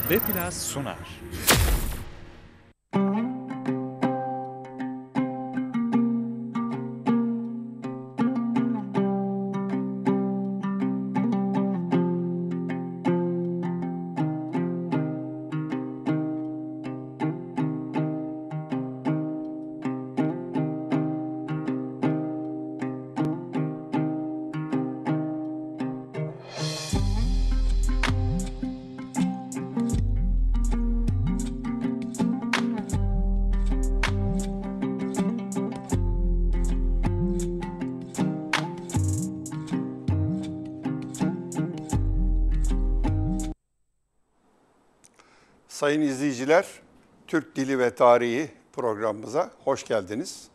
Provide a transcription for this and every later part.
Beplas sunar. Sayın izleyiciler, Türk Dili ve Tarihi programımıza hoş geldiniz.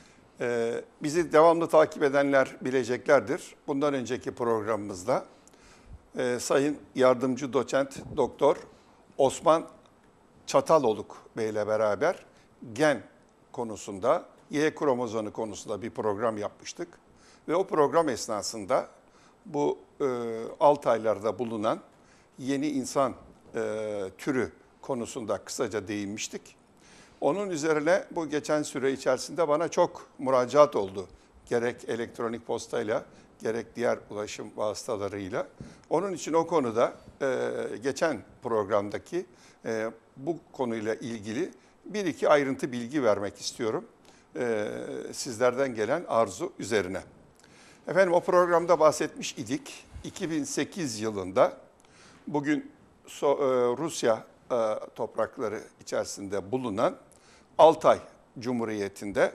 Bizi devamlı takip edenler bileceklerdir. Bundan önceki programımızda Sayın Yardımcı Doçent Doktor Osman Çataloluk Bey ile beraber gen konusunda, Y kromozomu konusunda bir program yapmıştık. Ve o program esnasında bu Altaylar'da bulunan yeni insan türü konusunda kısaca değinmiştik. Onun üzerine bu geçen süre içerisinde bana çok müracaat oldu. Gerek elektronik postayla, gerek diğer ulaşım vasıtalarıyla. Onun için o konuda geçen programdaki bu konuyla ilgili bir iki ayrıntı bilgi vermek istiyorum. Sizlerden gelen arzu üzerine. Efendim o programda bahsetmiş idik. 2008 yılında bugün Rusya toprakları içerisinde bulunan Altay Cumhuriyeti'nde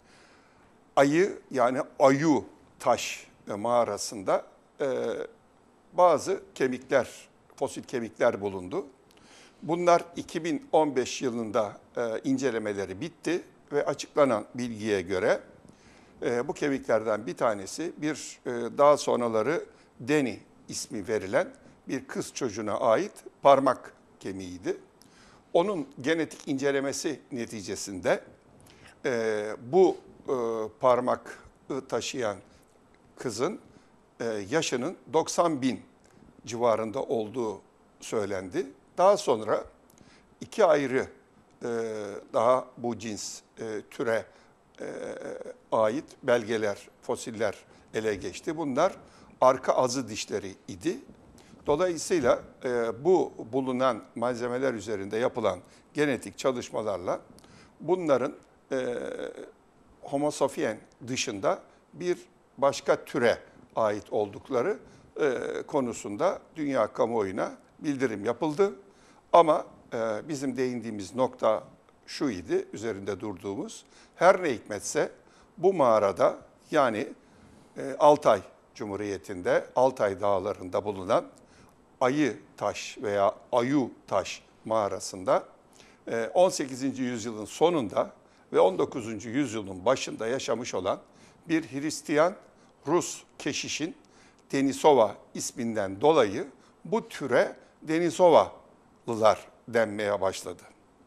Ayı yani Ayu Taş mağarasında bazı kemikler, fosil kemikler bulundu. Bunlar 2015 yılında incelemeleri bitti ve açıklanan bilgiye göre bu kemiklerden bir tanesi bir daha sonraları Deni ismi verilen bir kız çocuğuna ait parmak kemiğiydi. Onun genetik incelemesi neticesinde bu parmak taşıyan kızın yaşının 90 bin civarında olduğu söylendi. Daha sonra iki ayrı daha bu cins türe ait belgeler, fosiller ele geçti. Bunlar arka azı dişleri idi. Dolayısıyla bu bulunan malzemeler üzerinde yapılan genetik çalışmalarla bunların Homo sapien dışında bir başka türe ait oldukları konusunda dünya kamuoyuna bildirim yapıldı. Ama bizim değindiğimiz nokta şu idi, üzerinde durduğumuz. Her ne hikmetse bu mağarada yani Altay Cumhuriyeti'nde, Altay Dağları'nda bulunan Ayı Taş veya Ayu Taş mağarasında 18. yüzyılın sonunda ve 19. yüzyılın başında yaşamış olan bir Hristiyan Rus keşişin Denisova isminden dolayı bu türe Denisovalılar denmeye başladı.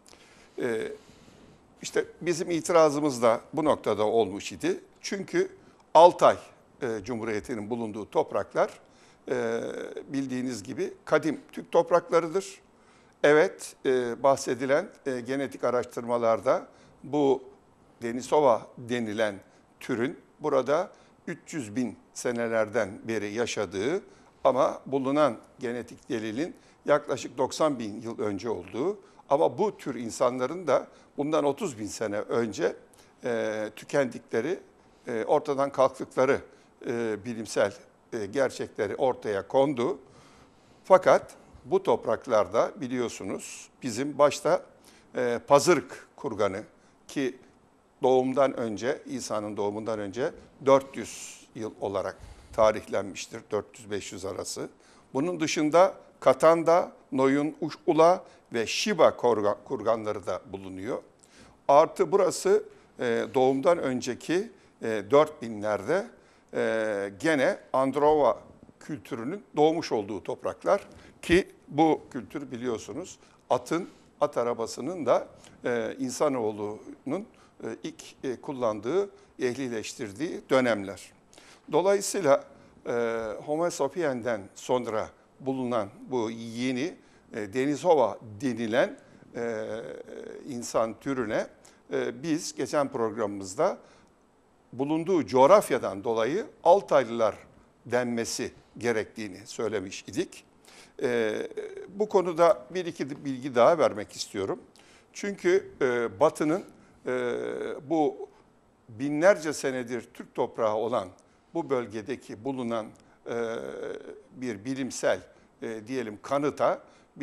İşte bizim itirazımız da bu noktada olmuş idi. Çünkü Altay Cumhuriyeti'nin bulunduğu topraklar bildiğiniz gibi kadim Türk topraklarıdır. Evet, bahsedilen genetik araştırmalarda bu Denisova denilen türün burada 300 bin senelerden beri yaşadığı ama bulunan genetik delilin yaklaşık 90 bin yıl önce olduğu ama bu tür insanların da bundan 30 bin sene önce tükendikleri, ortadan kalktıkları bilimsel gerçekleri ortaya kondu. Fakat bu topraklarda biliyorsunuz bizim başta Pazırık kurganı ki doğumdan önce, İsa'nın doğumundan önce 400 yıl olarak tarihlenmiştir, 400-500 arası. Bunun dışında Katanda, Noyun Ula ve Shiba kurganları da bulunuyor. Artı burası doğumdan önceki 4000'lerde gene Androva kültürünün doğmuş olduğu topraklar ki bu kültür biliyorsunuz at arabasının da insanoğlunun ilk kullandığı, ehlileştirdiği dönemler. Dolayısıyla Homo sapiens'den sonra bulunan bu yeni Denisova denilen insan türüne biz geçen programımızda bulunduğu coğrafyadan dolayı Altaylılar denmesi gerektiğini söylemiş idik. Bu konuda bir iki bilgi daha vermek istiyorum. Çünkü Batı'nın bu binlerce senedir Türk toprağı olan bu bölgedeki bulunan bir bilimsel diyelim kanıta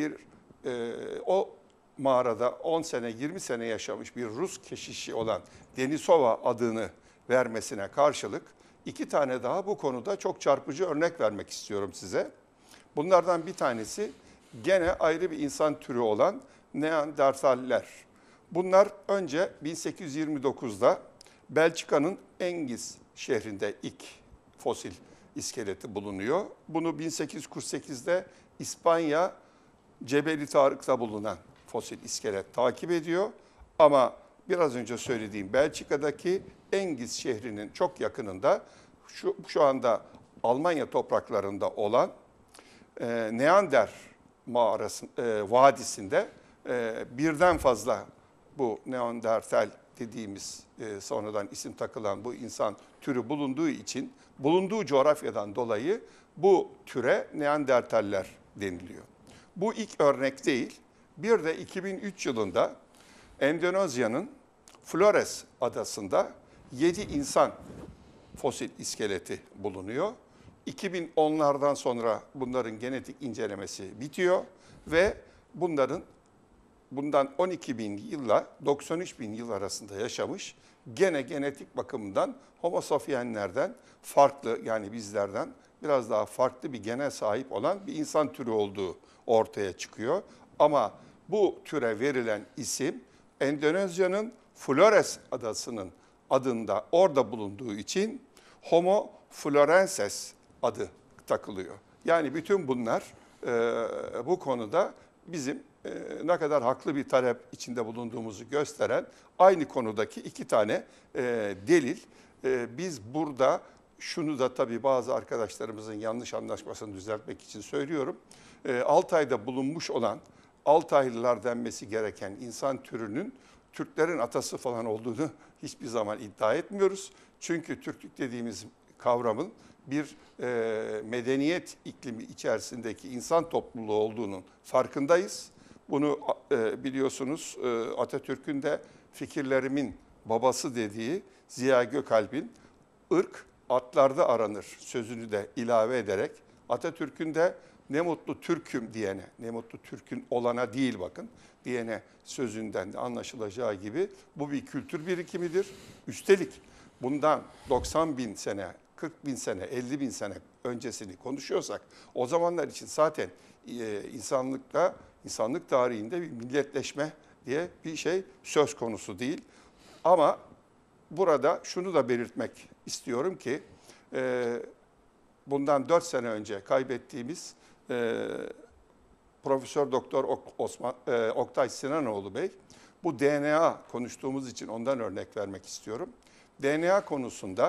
o mağarada 10 sene 20 sene yaşamış bir Rus keşişi olan Denisova adını vermesine karşılık 2 tane daha bu konuda çok çarpıcı örnek vermek istiyorum size. Bunlardan bir tanesi gene ayrı bir insan türü olan Neandertaller. Bunlar önce 1829'da Belçika'nın Engiz şehrinde ilk fosil iskeleti bulunuyor. Bunu 1848'de İspanya Cebeli Tarık'ta bulunan fosil iskelet takip ediyor. Ama biraz önce söylediğim Belçika'daki Engiz şehrinin çok yakınında şu anda Almanya topraklarında olan Neander mağarası vadisinde birden fazla bu Neandertal dediğimiz sonradan isim takılan bu insan türü bulunduğu için bulunduğu coğrafyadan dolayı bu türe Neandertaller deniliyor. Bu ilk örnek değil. Bir de 2003 yılında Endonezya'nın Flores adasında 7 insan fosil iskeleti bulunuyor. 2010'lardan sonra bunların genetik incelemesi bitiyor ve bundan 12 bin yılla 93 bin yıl arasında yaşamış, gene genetik bakımdan Homo sapienslerden farklı, yani bizlerden biraz daha farklı bir gene sahip olan bir insan türü olduğu ortaya çıkıyor. Ama bu türe verilen isim Endonezya'nın Flores adasının adında orada bulunduğu için Homo florensis adı takılıyor. Yani bütün bunlar bu konuda bizim ne kadar haklı bir talep içinde bulunduğumuzu gösteren aynı konudaki 2 tane delil. Biz burada şunu da tabii bazı arkadaşlarımızın yanlış anlaşmasını düzeltmek için söylüyorum. Altay'da bulunmuş olan Altaylılar denmesi gereken insan türünün Türklerin atası falan olduğunu hiçbir zaman iddia etmiyoruz. Çünkü Türklük dediğimiz kavramın bir medeniyet iklimi içerisindeki insan topluluğu olduğunun farkındayız. Bunu biliyorsunuz Atatürk'ün de fikirlerimin babası dediği Ziya Gökalp'in ırk atlarda aranır sözünü de ilave ederek Atatürk'ün de ne mutlu Türk'üm diyene, ne mutlu Türk'ün olana değil bakın, diyene sözünden de anlaşılacağı gibi bu bir kültür birikimidir. Üstelik bundan 90 bin sene, 40 bin sene, 50 bin sene öncesini konuşuyorsak o zamanlar için zaten insanlık tarihinde bir milletleşme diye bir şey söz konusu değil. Ama burada şunu da belirtmek istiyorum ki bundan 4 sene önce kaybettiğimiz Profesör Doktor Oktay Sinanoğlu Bey, bu DNA konuştuğumuz için ondan örnek vermek istiyorum. DNA konusunda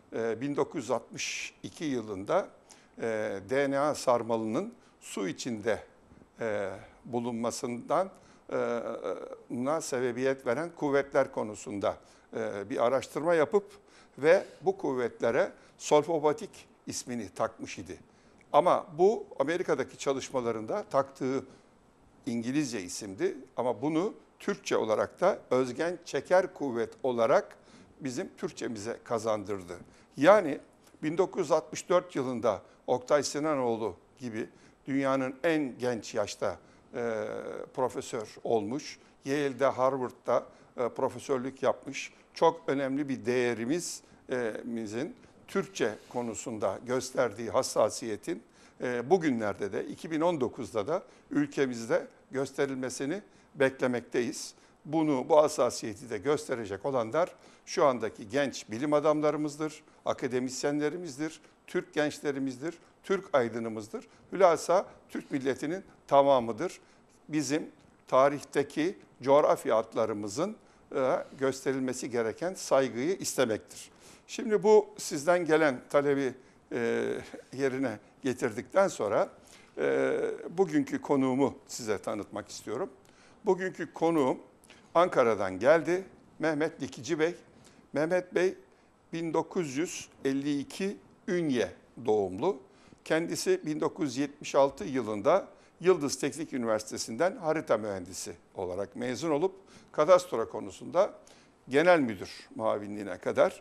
1962 yılında DNA sarmalının su içinde bulunmasından sebebiyet veren kuvvetler konusunda bir araştırma yapıp ve bu kuvvetlere solfopatik ismini takmış idi. Ama bu Amerika'daki çalışmalarında taktığı İngilizce isimdi ama bunu Türkçe olarak da özgen çeker kuvvet olarak bizim Türkçemize kazandırdı. Yani 1964 yılında Oktay Sinanoğlu gibi dünyanın en genç yaşta profesör olmuş, Yale'de, Harvard'da profesörlük yapmış, çok önemli bir değerimizin Türkçe konusunda gösterdiği hassasiyetin bugünlerde de 2019'da da ülkemizde gösterilmesini beklemekteyiz. Bu hassasiyeti de gösterecek olanlar şu andaki genç bilim adamlarımızdır, akademisyenlerimizdir, Türk gençlerimizdir, Türk aydınımızdır. Hülasa Türk milletinin tamamıdır. Bizim tarihteki coğrafya adlarımızın gösterilmesi gereken saygıyı istemektir. Şimdi bu sizden gelen talebi yerine getirdikten sonra Bugünkü konuğumu size tanıtmak istiyorum. Bugünkü konuğum Ankara'dan geldi. Mehmet Dikici Bey. Mehmet Bey 1952 Ünye doğumlu. Kendisi 1976 yılında Yıldız Teknik Üniversitesi'nden harita mühendisi olarak mezun olup kadastro konusunda genel müdür muavinliğine kadar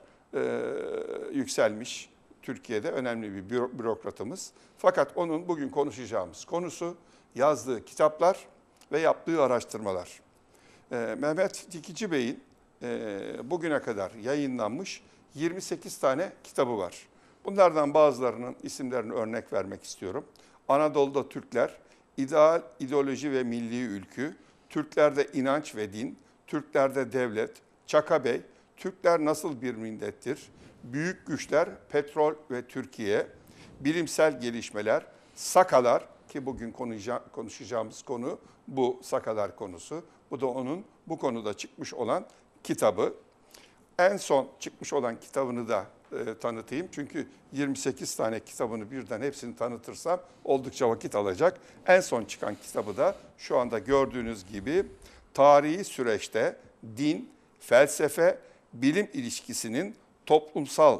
yükselmiş. Türkiye'de önemli bir bürokratımız. Fakat onun bugün konuşacağımız konusu yazdığı kitaplar ve yaptığı araştırmalar. Mehmet Dikici Bey'in bugüne kadar yayınlanmış 28 tane kitabı var. Bunlardan bazılarının isimlerini örnek vermek istiyorum. Anadolu'da Türkler, İdeal, İdeoloji ve Milli Ülkü, Türklerde İnanç ve Din, Türklerde Devlet, Çaka Bey, Türkler Nasıl Bir Millettir, Büyük Güçler, Petrol ve Türkiye, Bilimsel Gelişmeler, Sakalar ki bugün konuşacağımız konu bu Sakalar konusu. Bu da onun bu konuda çıkmış olan kitabı. En son çıkmış olan kitabını da tanıtayım. Çünkü 28 tane kitabını birden hepsini tanıtırsam oldukça vakit alacak. En son çıkan kitabı da şu anda gördüğünüz gibi tarihi süreçte din, felsefe, bilim ilişkisinin toplumsal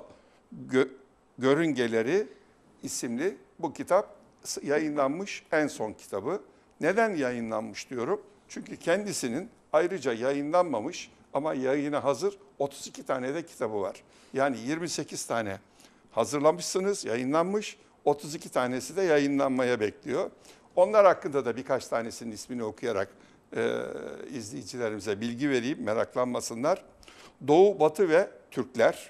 görüngeleri isimli bu kitap yayınlanmış en son kitabı. Neden yayınlanmış diyorum? Çünkü kendisinin ayrıca yayınlanmamış ama yayına hazır 32 tane de kitabı var. Yani 28 tane hazırlamışsınız, yayınlanmış, 32 tanesi de yayınlanmaya bekliyor. Onlar hakkında da birkaç tanesinin ismini okuyarak izleyicilerimize bilgi vereyim, meraklanmasınlar. Doğu, Batı ve Türkler,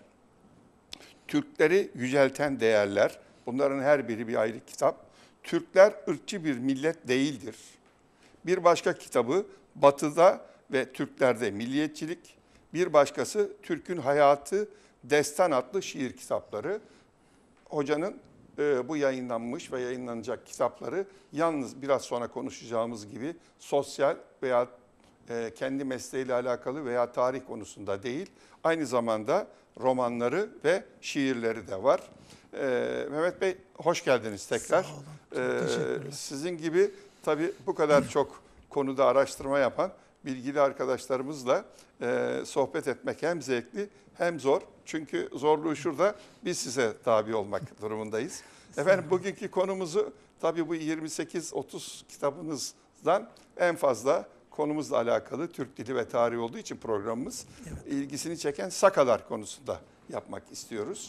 Türkleri yücelten değerler, bunların her biri bir ayrı kitap. Türkler ırkçı bir millet değildir. Bir başka kitabı Batı'da ve Türklerde milliyetçilik, bir başkası Türk'ün Hayatı, Destan adlı şiir kitapları. Hocanın bu yayınlanmış ve yayınlanacak kitapları yalnız biraz sonra konuşacağımız gibi sosyal veya kendi mesleğiyle alakalı veya tarih konusunda değil, aynı zamanda romanları ve şiirleri de var. Mehmet Bey hoş geldiniz tekrar. Sağ olun. Çok teşekkürler. Sizin gibi tabii bu kadar çok konuda araştırma yapan bilgili arkadaşlarımızla sohbet etmek hem zevkli hem zor. Çünkü zorluğu şurada, biz size tabi olmak durumundayız. Efendim bugünkü konumuzu tabii bu 28-30 kitabınızdan en fazla konumuzla alakalı Türk dili ve tarihi olduğu için programımız ilgisini çeken Sakalar konusunda yapmak istiyoruz.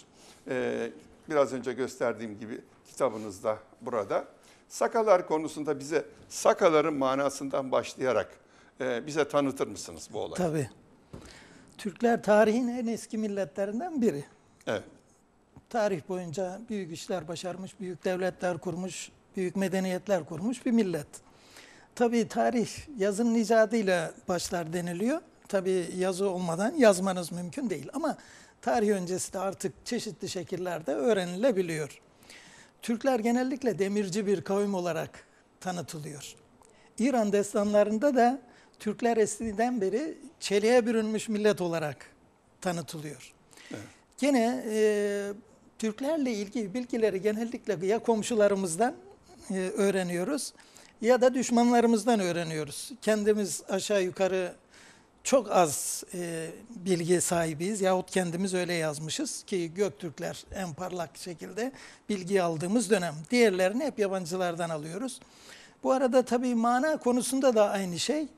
Biraz önce gösterdiğim gibi kitabınız da burada. Sakalar konusunda bize Sakaların manasından başlayarak bize tanıtır mısınız bu olayı? Tabii. Türkler tarihin en eski milletlerinden biri. Evet. Tarih boyunca büyük işler başarmış, büyük devletler kurmuş, büyük medeniyetler kurmuş bir millet. Tabii tarih yazının icadıyla başlar deniliyor. Tabii yazı olmadan yazmanız mümkün değil ama tarih öncesi de artık çeşitli şekillerde öğrenilebiliyor. Türkler genellikle demirci bir kavim olarak tanıtılıyor. İran destanlarında da Türkler eskiden beri çeliğe bürünmüş millet olarak tanıtılıyor. Evet. Gene Türklerle ilgili bilgileri genellikle ya komşularımızdan öğreniyoruz ya da düşmanlarımızdan öğreniyoruz. Kendimiz aşağı yukarı çok az bilgi sahibiyiz yahut kendimiz öyle yazmışız ki Göktürkler en parlak şekilde bilgi aldığımız dönem. Diğerlerini hep yabancılardan alıyoruz. Bu arada tabii mana konusunda da aynı şey.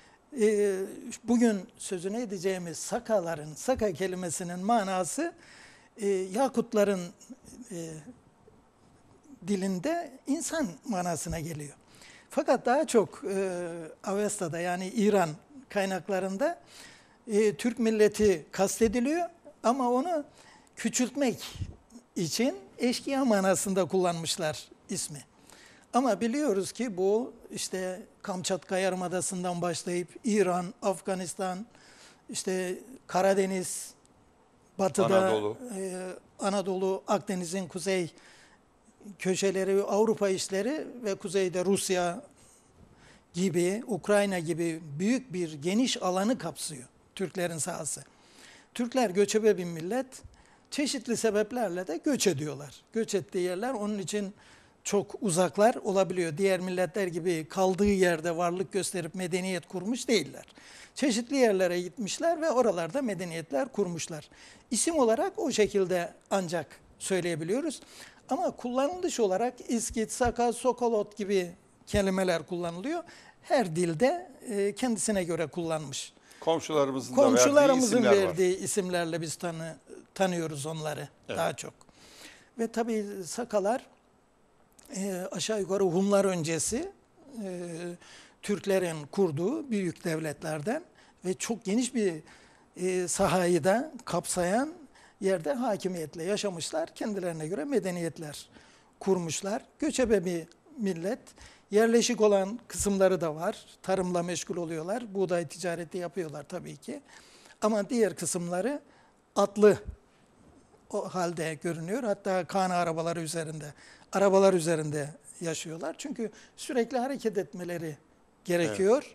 Bugün sözünü edeceğimiz Sakaların, Saka kelimesinin manası Yakutların dilinde insan manasına geliyor. Fakat daha çok Avesta'da yani İran kaynaklarında Türk milleti kastediliyor ama onu küçültmek için eşkıya manasında kullanmışlar ismi. Ama biliyoruz ki bu işte Kamçatka Yarımadası'ndan başlayıp İran, Afganistan, işte Karadeniz, Batı'da Anadolu, Akdeniz'in kuzey köşeleri, Avrupa işleri ve kuzeyde Rusya gibi, Ukrayna gibi büyük bir geniş alanı kapsıyor Türklerin sahası. Türkler göçebe bir millet, çeşitli sebeplerle de göç ediyorlar. Göç ettiği yerler onun için çok uzaklar olabiliyor. Diğer milletler gibi kaldığı yerde varlık gösterip medeniyet kurmuş değiller. Çeşitli yerlere gitmişler ve oralarda medeniyetler kurmuşlar. İsim olarak o şekilde ancak söyleyebiliyoruz. Ama kullanılış olarak İskit, Saka, Sokolot gibi kelimeler kullanılıyor. Her dilde kendisine göre kullanmış. Komşularımızın da verdiği Komşularımızın isimler var. verdiği isimlerle biz tanıyoruz onları daha çok. Ve tabii Sakalar aşağı yukarı Hunlar öncesi Türklerin kurduğu büyük devletlerden ve çok geniş bir sahayı da kapsayan yerde hakimiyetle yaşamışlar. Kendilerine göre medeniyetler kurmuşlar. Göçebe bir millet. Yerleşik olan kısımları da var. Tarımla meşgul oluyorlar. Buğday ticareti yapıyorlar tabii ki. Ama diğer kısımları atlı o halde görünüyor. Hatta kana arabalar üzerinde yaşıyorlar. Çünkü sürekli hareket etmeleri gerekiyor.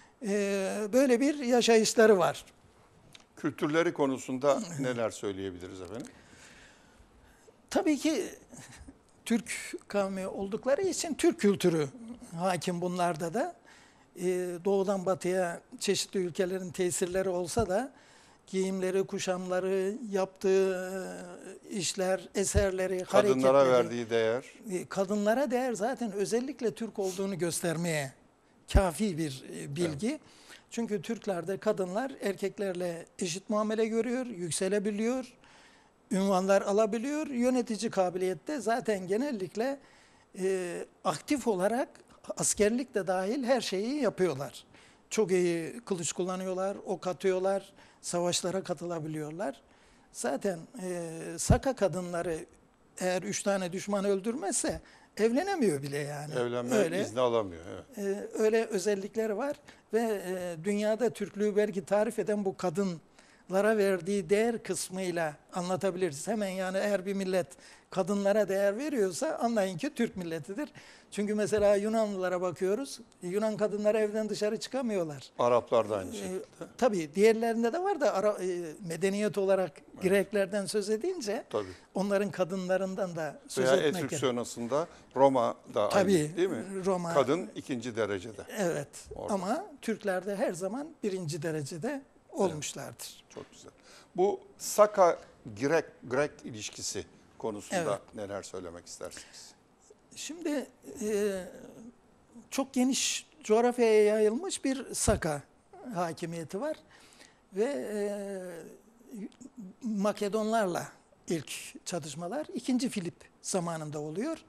Böyle bir yaşayışları var. Kültürleri konusunda neler söyleyebiliriz efendim? Tabii ki Türk kavmi oldukları için Türk kültürü hakim bunlarda da. Doğudan batıya çeşitli ülkelerin tesirleri olsa da giyimleri, kuşamları, yaptığı işler, eserleri, Kadınlara hareketleri, verdiği değer. kadınlara değer zaten özellikle Türk olduğunu göstermeye kafi bir bilgi. Evet. Çünkü Türklerde kadınlar erkeklerle eşit muamele görüyor, yükselebiliyor, ünvanlar alabiliyor. Yönetici kabiliyette zaten genellikle aktif olarak askerlik de dahil her şeyi yapıyorlar. Çok iyi kılıç kullanıyorlar, ok atıyorlar, savaşlara katılabiliyorlar. Zaten Saka kadınları eğer 3 tane düşman öldürmezse evlenemiyor bile yani. Evlenme izni alamıyor. Evet. Öyle özellikleri var ve dünyada Türklüğü belki tarif eden bu kadınlara verdiği değer kısmıyla anlatabiliriz. Hemen yani eğer bir millet kadınlara değer veriyorsa anlayın ki Türk milletidir. Çünkü mesela Yunanlılara bakıyoruz. Yunan kadınları evden dışarı çıkamıyorlar. Araplar da aynı şekilde. Tabii diğerlerinde de var da medeniyet olarak Greklerden söz edince tabii. Onların kadınlarından da söz veya etmek Etürk sonrasında Roma'da tabii, aynı değil mi? Roma, kadın ikinci derecede. Evet orada. Ama Türklerde her zaman birinci derecede olmuşlardır. Evet, çok güzel. Bu Saka-Grek ilişkisi konusunda neler söylemek istersiniz? Şimdi çok geniş coğrafyaya yayılmış bir Saka hakimiyeti var ve Makedonlarla ilk çatışmalar 2. Filip zamanında oluyor.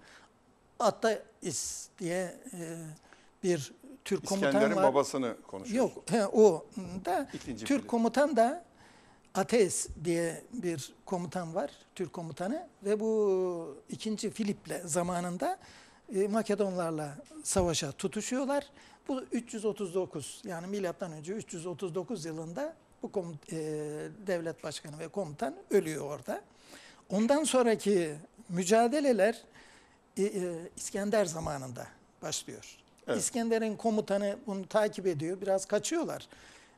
Attais diye bir Türk komutan var. İskender'in babasını konuşuyoruz. Yok, o da İkinci Türk Filip. komutan da Ateis diye bir komutan var, Türk komutanı ve bu 2. Filip'le zamanında Makedonlarla savaşa tutuşuyorlar. Bu 339 yani milattan önce 339 yılında bu devlet başkanı ve komutan ölüyor orada. Ondan sonraki mücadeleler İskender zamanında başlıyor. Evet. İskender'in komutanı bunu takip ediyor. Biraz kaçıyorlar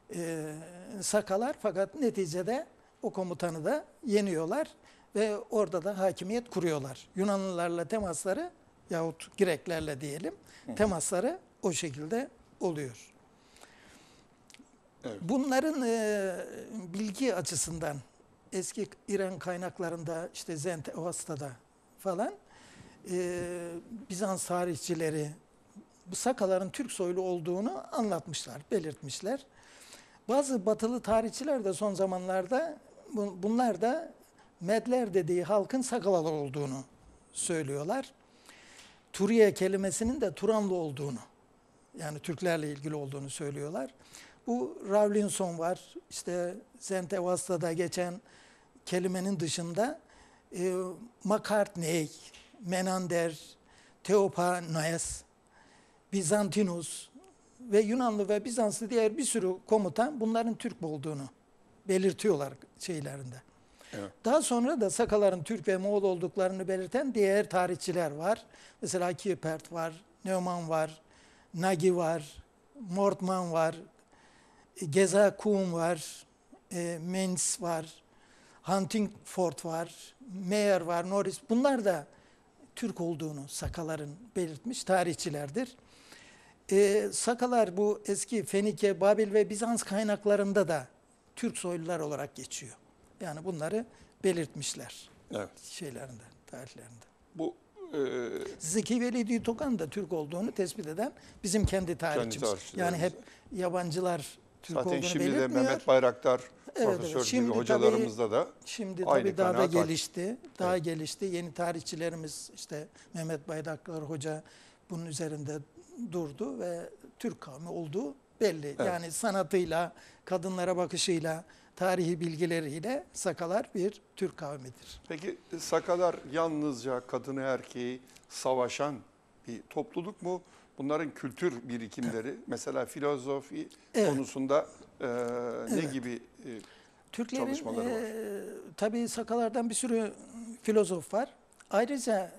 Sakalar fakat neticede o komutanı da yeniyorlar ve orada da hakimiyet kuruyorlar. Yunanlılarla temasları yahut Greklerle diyelim temasları o şekilde oluyor. Evet. Bunların bilgi açısından eski İran kaynaklarında işte Zend Avasta'da falan Bizans tarihçileri bu Sakaların Türk soylu olduğunu anlatmışlar, belirtmişler. Bazı batılı tarihçiler de son zamanlarda bunlar da Medler dediği halkın Sakalı olduğunu söylüyorlar. Turiye kelimesinin de Turanlı olduğunu, yani Türklerle ilgili olduğunu söylüyorlar. Bu Rawlinson var, işte Zend Avasta'da geçen kelimenin dışında Makartney, Menander, Theophanes, Bizantinus ve Yunanlı ve Bizanslı diğer bir sürü komutan bunların Türk olduğunu belirtiyorlar şeylerinde. Evet. Daha sonra da Sakaların Türk ve Moğol olduklarını belirten diğer tarihçiler var. Mesela Kiepert var, Neumann var, Nagy var, Mortman var, Geza-Kuhn var, Mainz var, Huntingford var, Meyer var, Norris. Bunlar da Türk olduğunu Sakaların belirtmiş tarihçilerdir. Sakalar bu eski Fenike, Babil ve Bizans kaynaklarında da Türk soylular olarak geçiyor. Yani bunları belirtmişler Evet. şeylerinde, tarihlerinde. Bu Zeki Velidi Tokan da Türk olduğunu tespit eden bizim kendi tarihçimiz. Yani hep yabancılar Türk zaten olduğunu şimdi de belirtmiyor. Mehmet Bayraktar Evet, profesör Şimdi gibi tabii- hocalarımızda da Şimdi aynı tabii daha da kanaat hakim. gelişti. Daha gelişti. Yeni tarihçilerimiz işte Mehmet Bayraktar Hoca bunun üzerinde durdu ve Türk kavmi olduğu belli. Evet. Yani sanatıyla, kadınlara bakışıyla, tarihi bilgileriyle Sakalar bir Türk kavmidir. Peki Sakalar yalnızca kadını erkeği savaşan bir topluluk mu? Bunların kültür birikimleri, mesela filozofi Evet. konusunda ne Evet. gibi Türklerin çalışmaları var? Tabii Sakalardan bir sürü filozof var. Ayrıca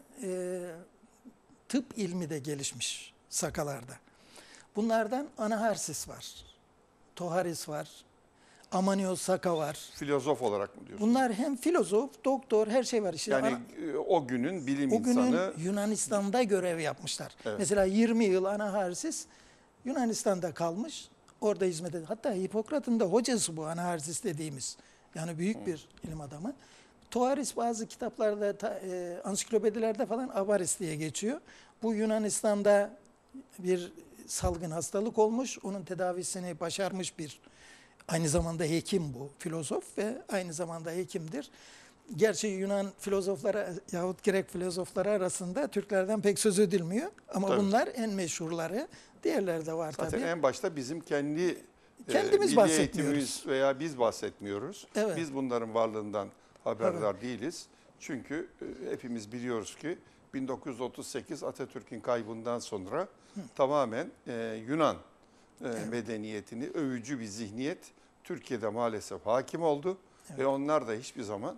tıp ilmi de gelişmiş Sakalarda. Bunlardan Anaharsis var, Toharis var, Amanios Saka var. Filozof olarak mı diyorsun? Bunlar hem filozof, doktor, her şey var. İşte Yani o günün bilim o günün insanı. Yunanistan'da görev yapmışlar. Evet. Mesela 20 yıl Anaharsis Yunanistan'da kalmış, orada hizmet ediyor. Hatta Hipokrat'ın da hocası bu Anaharsis dediğimiz. Yani büyük bir ilim adamı. Toaris bazı kitaplarda, ansiklopedilerde falan Avaris diye geçiyor. Bu Yunanistan'da bir salgın hastalık olmuş, onun tedavisini başarmış bir, aynı zamanda hekim bu, filozof ve aynı zamanda hekimdir. Gerçi Yunan filozofları yahut Grek filozofları arasında Türklerden pek söz edilmiyor. Ama Tabii. bunlar en meşhurları. Diğerleri de var Zaten tabii. en başta bizim kendi Kendimiz milli bahsetmiyoruz. eğitimimiz veya biz bahsetmiyoruz. Evet. Biz bunların varlığından haberdar değiliz. Çünkü hepimiz biliyoruz ki 1938 Atatürk'ün kaybından sonra tamamen Yunan medeniyetini övücü bir zihniyet Türkiye'de maalesef hakim oldu. Ve onlar da hiçbir zaman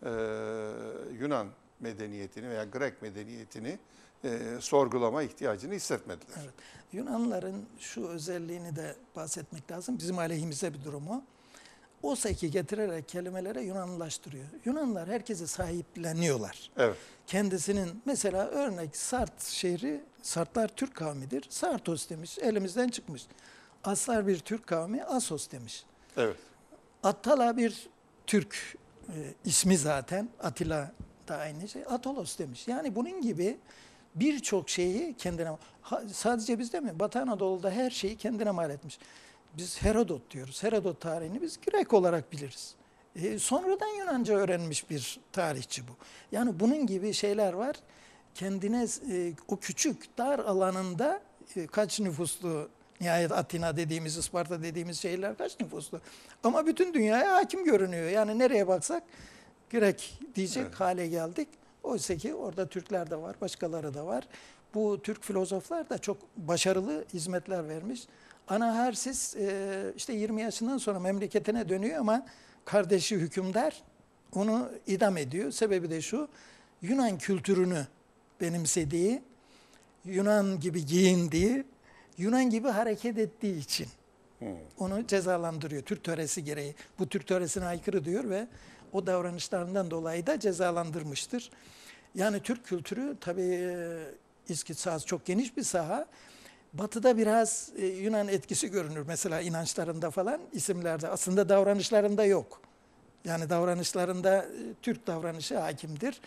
Yunan medeniyetini veya Grek medeniyetini sorgulama ihtiyacını hissetmediler. Evet. Yunanlıların şu özelliğini de bahsetmek lazım. Bizim aleyhimize bir durumu. Oseki getirerek kelimelere Yunanlılaştırıyor. Yunanlılar herkese sahipleniyorlar. Evet. Kendisinin mesela örnek Sart şehri, Sartlar Türk kavmidir. Sartos demiş, elimizden çıkmış. Aslar bir Türk kavmi, Asos demiş. Evet. Attala bir Türk ismi zaten. Atilla da aynı şey. Atolos demiş. Yani bunun gibi birçok şeyi kendine, sadece bizde mi? Batı Anadolu'da her şeyi kendine mal etmiş. Biz Herodot diyoruz. Herodot tarihini biz Grek olarak biliriz. Sonradan Yunanca öğrenmiş bir tarihçi bu. Yani bunun gibi şeyler var. Kendine o küçük dar alanında kaç nüfuslu, nihayet Atina dediğimiz, Isparta dediğimiz şehirler kaç nüfuslu. Ama bütün dünyaya hakim görünüyor. Yani nereye baksak Grek diyecek hale geldik. Oysa ki orada Türkler de var, başkaları da var. Bu Türk filozoflar da çok başarılı hizmetler vermiş. Anaharsis işte 20 yaşından sonra memleketine dönüyor ama kardeşi hükümdar onu idam ediyor. Sebebi de şu, Yunan kültürünü benimsediği, Yunan gibi giyindiği, Yunan gibi hareket ettiği için onu cezalandırıyor Türk töresi gereği. Bu Türk töresine aykırı diyor ve o davranışlarından dolayı da cezalandırmıştır. Yani Türk kültürü tabii İskit sahası çok geniş bir saha. Batı'da biraz Yunan etkisi görünür. Mesela inançlarında falan, isimlerde. Aslında davranışlarında yok. Yani davranışlarında Türk davranışı hakimdir.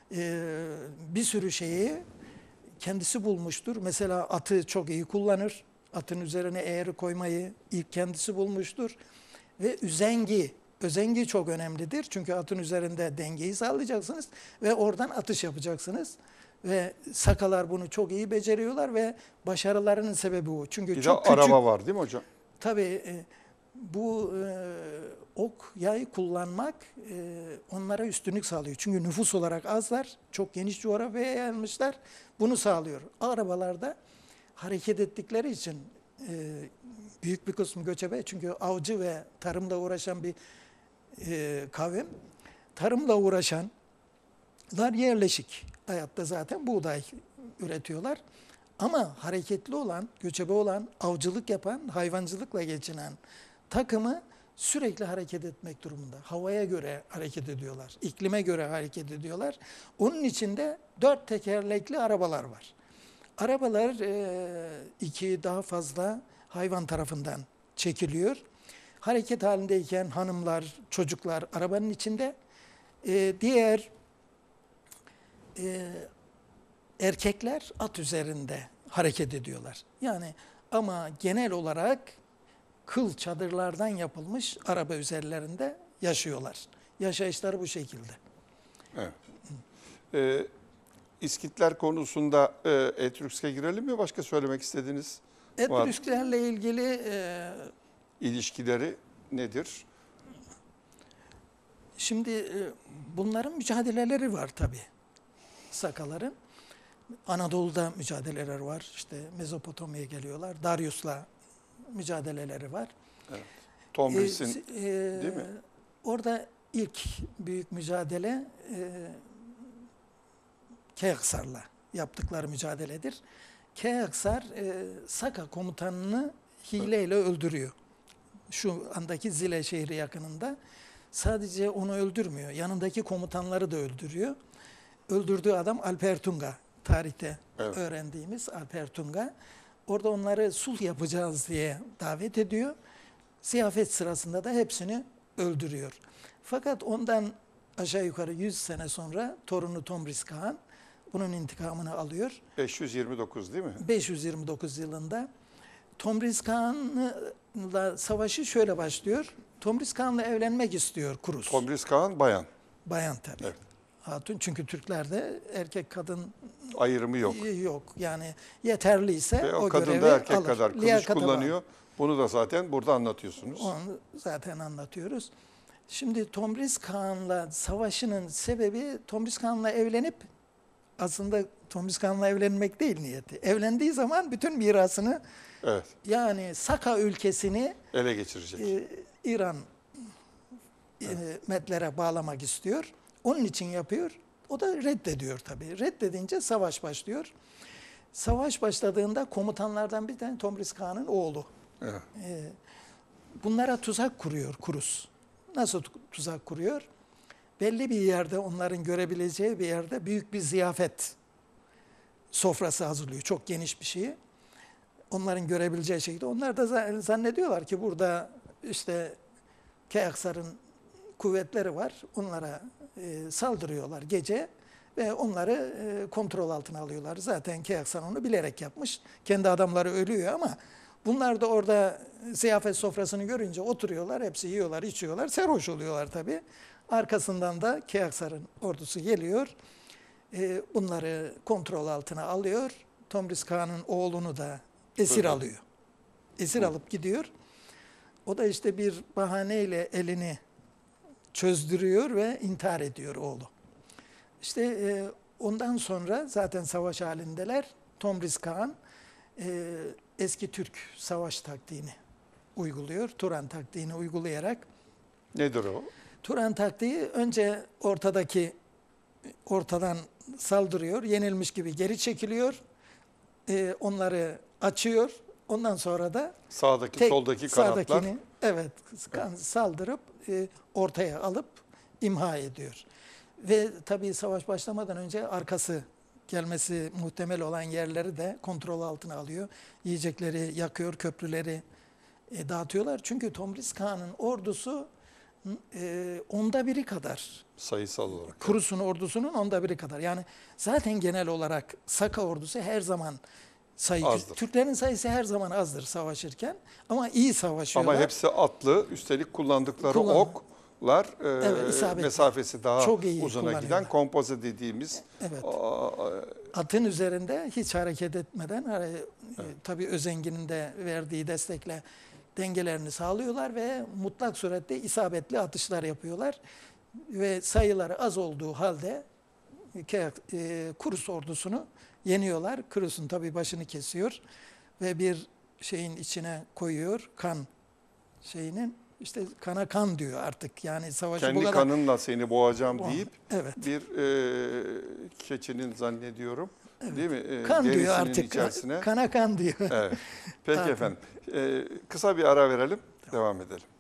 Bir sürü şeyi kendisi bulmuştur. Mesela atı çok iyi kullanır. Atın üzerine eğri koymayı ilk kendisi bulmuştur. Ve özengi çok önemlidir. Çünkü atın üzerinde dengeyi sağlayacaksınız ve oradan atış yapacaksınız. Ve Sakalar bunu çok iyi beceriyorlar ve başarılarının sebebi bu. Çünkü Bir çok de küçük. araba var değil mi hocam? Tabii bu ok, yay kullanmak onlara üstünlük sağlıyor. Çünkü nüfus olarak azlar, çok geniş coğrafyaya yayılmışlar. Bunu sağlıyor. Arabalarda hareket ettikleri için büyük bir kısmı göçebe. Çünkü avcı ve tarımla uğraşan bir kavim. Tarımla uğraşanlar yerleşik. Hayatta zaten buğday üretiyorlar. Ama hareketli olan, göçebe olan, avcılık yapan, hayvancılıkla geçinen takımı sürekli hareket etmek durumunda. Havaya göre hareket ediyorlar, iklime göre hareket ediyorlar. Onun içinde 4 tekerlekli arabalar var. Arabalar iki daha fazla hayvan tarafından çekiliyor. Hareket halindeyken hanımlar, çocuklar arabanın içinde, diğer erkekler at üzerinde hareket ediyorlar. Yani ama genel olarak kıl çadırlardan yapılmış araba üzerlerinde yaşıyorlar. Yaşayışları bu şekilde. Evet. İskitler konusunda Etrüsk'e girelim mi? Başka söylemek istediğiniz var mı? Etrüsklerle ilgili İlişkileri nedir? şimdi bunların mücadeleleri var tabii. Sakaların. Anadolu'da mücadeleleri var. İşte Mezopotamya'ya geliyorlar. Darius'la mücadeleleri var. Evet. Tomris'in değil mi? Orada ilk büyük mücadele Keaksar'la yaptıkları mücadeledir. Keaksar Saka komutanını hileyle öldürüyor. Şu andaki Zile şehri yakınında. Sadece onu öldürmüyor. Yanındaki komutanları da öldürüyor. Öldürdüğü adam Alpertunga. Tarihte öğrendiğimiz Alpertunga. Orada onları sulh yapacağız diye davet ediyor. Ziyafet sırasında da hepsini öldürüyor. Fakat ondan aşağı yukarı 100 sene sonra torunu Tomris Kağan bunun intikamını alıyor. 529 değil mi? 529 yılında Tomris Kağan'la savaşı şöyle başlıyor. Tomris Kağan'la evlenmek istiyor Kurus. Tomris Kağan bayan. Bayan tabii. Evet. Hatun, çünkü Türklerde erkek kadın Ayrımı yok. yok. Yani yeterliyse Ve o kadın görevi da erkek alır. kadar kılıç Liyakatı kullanıyor. var. Bunu da zaten burada anlatıyorsunuz. Onu zaten anlatıyoruz. Şimdi Tomris Kağan'la savaşının sebebi, Tomris Kağan'la evlenip, aslında Tomris Kağan'la evlenmek değil niyeti. Evlendiği zaman bütün mirasını, Evet. yani Saka ülkesini Ele geçirecek. İran Medlere bağlamak istiyor. Onun için yapıyor. O da reddediyor tabii. Reddedince savaş başlıyor. Savaş başladığında komutanlardan bir tane Tomris Kağan'ın oğlu. Evet. Bunlara tuzak kuruyor Kurus. Nasıl tuzak kuruyor? Belli bir yerde, onların görebileceği bir yerde büyük bir ziyafet sofrası hazırlıyor. Çok geniş bir şeyi. Onların görebileceği şekilde. Onlar da zannediyorlar ki burada işte Keaksar'ın kuvvetleri var. Onlara saldırıyorlar gece ve onları kontrol altına alıyorlar. Zaten Keaksar onu bilerek yapmış. Kendi adamları ölüyor ama bunlar da orada ziyafet sofrasını görünce oturuyorlar. Hepsi yiyorlar, içiyorlar. Sarhoş oluyorlar tabii. Arkasından da Keaksar'ın ordusu geliyor. Bunları kontrol altına alıyor. Tomris Kağan'ın oğlunu da esir alıyor. Esir alıp gidiyor. O da işte bir bahaneyle elini çözdürüyor ve intihar ediyor oğlu. İşte ondan sonra zaten savaş halindeler. Tomris Kağan eski Türk savaş taktiğini uyguluyor. Turan taktiğini uygulayarak. Nedir o? Turan taktiği önce ortadan saldırıyor. Yenilmiş gibi geri çekiliyor. Onları açıyor. Ondan sonra da Sağdaki, soldaki kanatlar. sağdakini saldırıp ortaya alıp imha ediyor. Ve tabii savaş başlamadan önce arkası gelmesi muhtemel olan yerleri de kontrol altına alıyor. Yiyecekleri yakıyor, köprüleri dağıtıyorlar. Çünkü Tomris Kağan'ın ordusu 1/10 kadar. Sayısal olarak. Kurus'un ordusunun 1/10 kadar. Yani zaten genel olarak Saka ordusu her zaman Azdır. Türklerin sayısı her zaman azdır savaşırken ama iyi savaşıyorlar. Ama hepsi atlı, üstelik kullandıkları oklar isabetli. mesafesi daha Çok iyi uzuna kullanıyorlar. giden kompoze dediğimiz. Evet. Atın üzerinde hiç hareket etmeden tabii Özengi'nin de verdiği destekle dengelerini sağlıyorlar ve mutlak surette isabetli atışlar yapıyorlar. Ve sayıları az olduğu halde Kurus ordusunu yeniyorlar. Kurus'un tabii başını kesiyor ve bir şeyin içine koyuyor, kan şeyinin. İşte kana kan diyor artık, yani savaşı Kendi bu kadar. kanınla seni boğacağım deyip Evet. bir keçinin zannediyorum değil mi? Kan diyor Derisinin artık. içerisine. Kana kan diyor. Evet. Peki Artık. efendim. Kısa bir ara verelim. Devam edelim.